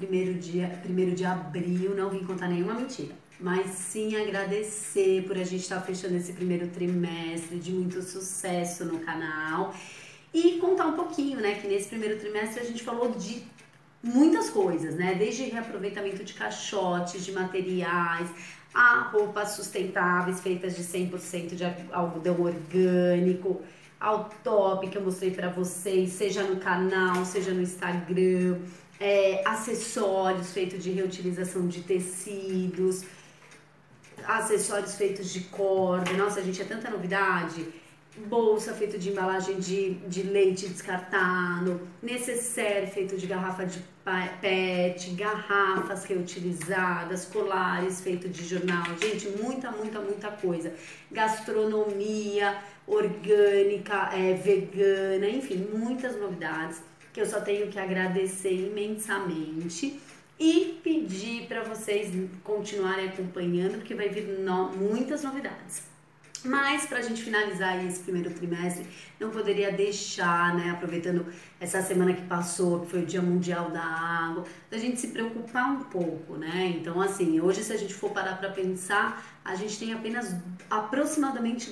primeiro de abril, não vim contar nenhuma mentira, mas sim agradecer por a gente estar fechando esse primeiro trimestre de muito sucesso no canal e contar um pouquinho, né, que nesse primeiro trimestre a gente falou de muitas coisas, né, desde reaproveitamento de caixotes, de materiais, a roupas sustentáveis feitas de 100% de algodão orgânico, ao top que eu mostrei pra vocês, seja no canal, seja no Instagram, acessórios feitos de reutilização de tecidos, acessórios feitos de corda, nossa gente, é tanta novidade, bolsa feita de embalagem de leite descartável, necessaire feito de garrafa de PET, garrafas reutilizadas, colares feito de jornal, gente, muita coisa, gastronomia orgânica, vegana, enfim, muitas novidades que eu só tenho que agradecer imensamente e pedir para vocês continuarem acompanhando, porque vai vir muitas novidades. Mas para a gente finalizar esse primeiro trimestre, não poderia deixar, né, aproveitando essa semana que passou, que foi o Dia Mundial da Água, da gente se preocupar um pouco, né? Então, assim, hoje se a gente for parar para pensar, a gente tem apenas aproximadamente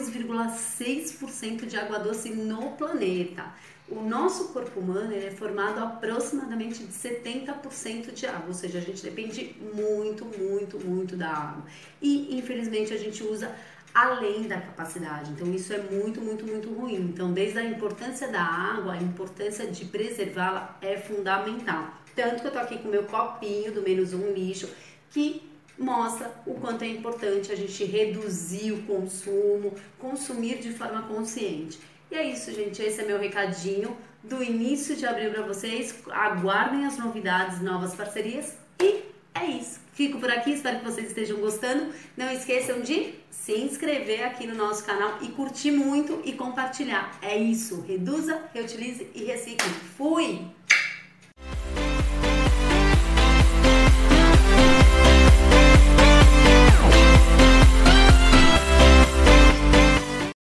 2,6% de água doce no planeta. O nosso corpo humano ele é formado aproximadamente de 70% de água, ou seja, a gente depende muito da água. E, infelizmente, a gente usa além da capacidade, então isso é muito ruim. Então, desde a importância da água, a importância de preservá-la é fundamental. Tanto que eu tô aqui com o meu copinho do Menos Um Lixo, que mostra o quanto é importante a gente reduzir o consumo, consumir de forma consciente. E é isso, gente, esse é meu recadinho do início de abril para vocês. Aguardem as novidades, novas parcerias e é isso. Fico por aqui, espero que vocês estejam gostando. Não esqueçam de se inscrever aqui no nosso canal e curtir muito e compartilhar. É isso, reduza, reutilize e recicle. Fui!